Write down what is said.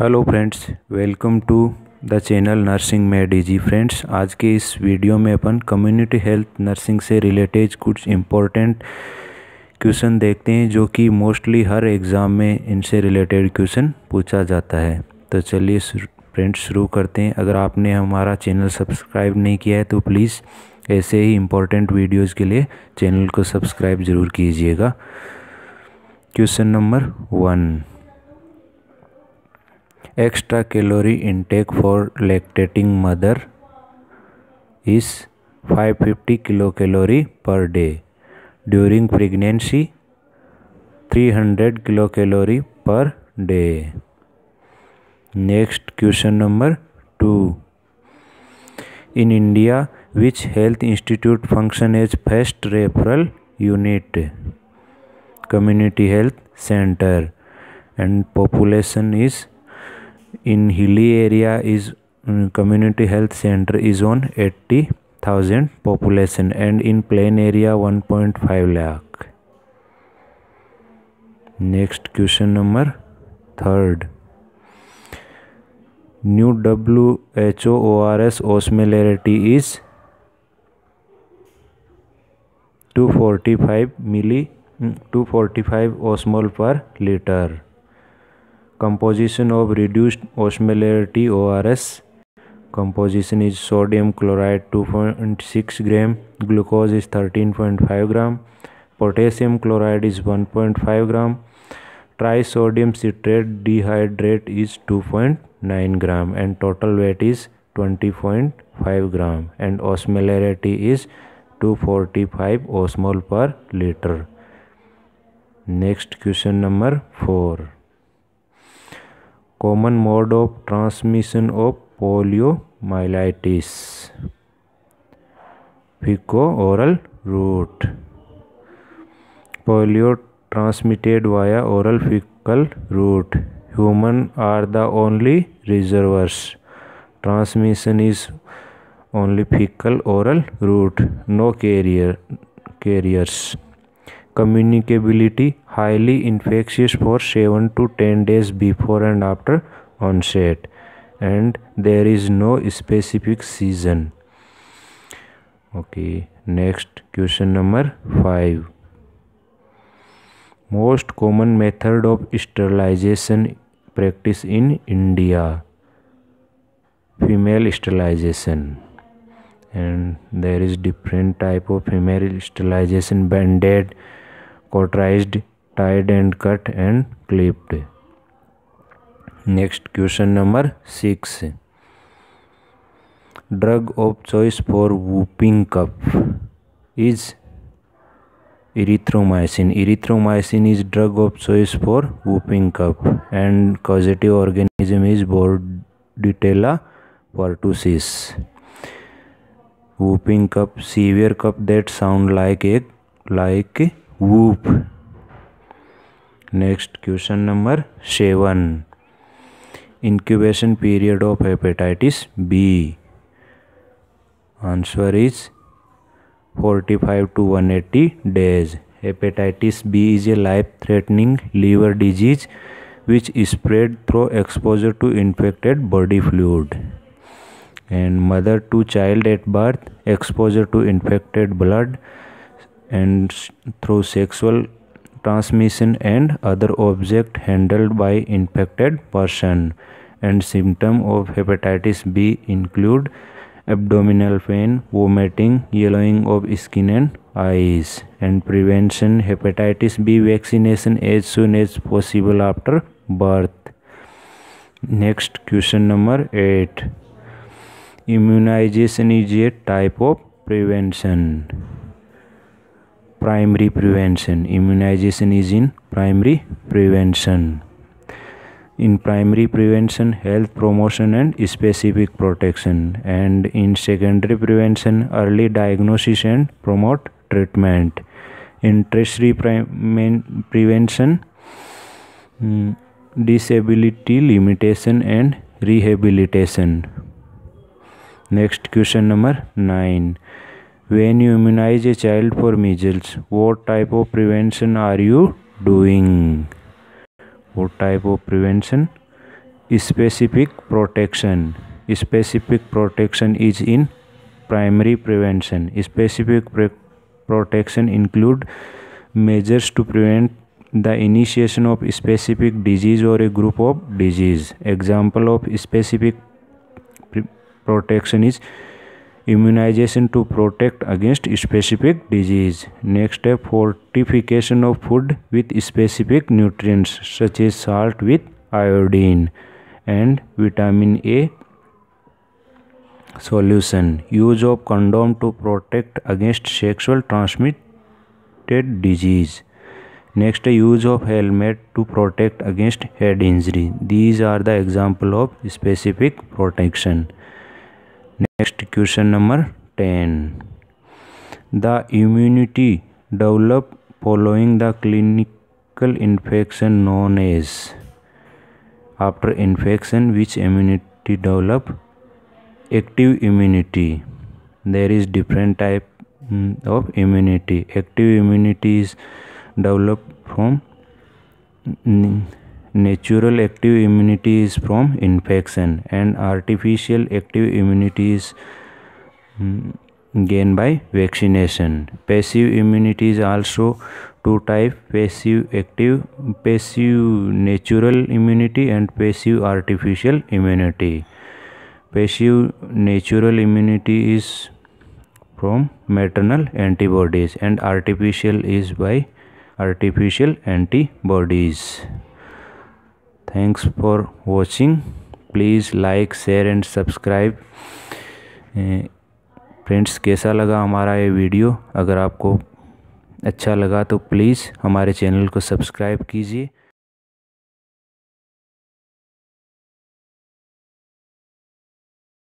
Hello friends, welcome to the channel nursing made easy. Friends, आज के इस video में अपन कम्युनिटी हेल्थ नर्सिंग से रिलेटेड कुछ इम्पोर्टेंट क्वेश्चन देखते हैं जो कि मोस्टली हर एग्ज़ाम में इनसे रिलेटेड क्वेश्चन पूछा जाता है। तो चलिए फ्रेंड्स शुरू करते हैं। अगर आपने हमारा चैनल सब्सक्राइब नहीं किया है तो प्लीज़ ऐसे ही इम्पोर्टेंट वीडियोज़ के लिए चैनल को सब्सक्राइब ज़रूर कीजिएगा। Question number 1, extra calorie intake for lactating mother is 550 kilocalorie per day. During pregnancy, 300 kilocalorie per day. Next, question number 2. In India, which health institute function as first referral unit? Community health center. And population is in hilly area is community health center is on 80,000 population, and in plain area 1.5 lakh. Next, question number 3. New WHO ORS osmolarity is 245 osmol per liter. Composition of reduced osmolarity ORS. Composition is sodium chloride 2.6 gram, glucose is 13.5 gram, potassium chloride is 1.5 gram, trisodium citrate dehydrate is 2.9 gram, and total weight is 20.5 gram, and osmolarity is 245 osmol per liter. Next, question number 4. Common mode of transmission of poliomyelitis. Fecal-oral route. Polio transmitted via oral fecal route. Humans are the only reservoirs. Transmission is only fecal-oral route, no carriers. Communicability, highly infectious for 7 to 10 days before and after onset, and there is no specific season. Okay, next, question number 5. Most common method of sterilization practice in India. Female sterilization, and there is different type of female sterilization: banded, cauterized, tied and cut, and clipped. Next, question number 6. Drug of choice for whooping cough is erythromycin. Erythromycin is drug of choice for whooping cough, and causative organism is Bordetella pertussis. Whooping cough, severe cough that sound like a whoop. Next, question number 7. Incubation period of hepatitis B. Answer is 45 to 180 days. Hepatitis B is a life-threatening liver disease which is spread through exposure to infected body fluid, and mother to child at birth, exposure to infected blood, and through sexual transmission and other object handled by infected person. And symptom of hepatitis B include abdominal pain, vomiting, yellowing of skin and eyes. And prevention, hepatitis B vaccination as soon as possible after birth. Next, question number 8. Immunization is a type of prevention. Primary prevention. Immunization is in primary prevention. In primary prevention, health promotion and specific protection. And in secondary prevention, early diagnosis and promote treatment. In tertiary prevention, disability limitation and rehabilitation. Next, question number 9. When you immunize a child for measles, what type of prevention are you doing? What type of prevention Specific protection. Specific protection is in primary prevention. Specific protection include measures to prevent the initiation of specific disease or a group of disease. Example of specific protection is immunization to protect against specific disease. Next step, fortification of food with specific nutrients such as salt with iodine and vitamin A solution. Use of condom to protect against sexual transmitted disease. Next, use of helmet to protect against head injury. These are the example of specific protection. Next, question number 10. The immunity developed following the clinical infection known as. After infection, which immunity develop? Active immunity. There is different type of immunity. Active immunity is developed from natural active immunity is from infection, and artificial active immunity is gained by vaccination. Passive immunity is also two types: passive natural immunity and passive artificial immunity. Passive natural immunity is from maternal antibodies, and artificial is by artificial antibodies. Thanks for watching. Please like, share and subscribe. Friends, कैसा लगा हमारा ये video? अगर आपको अच्छा लगा तो please हमारे चैनल को सब्सक्राइब कीजिए।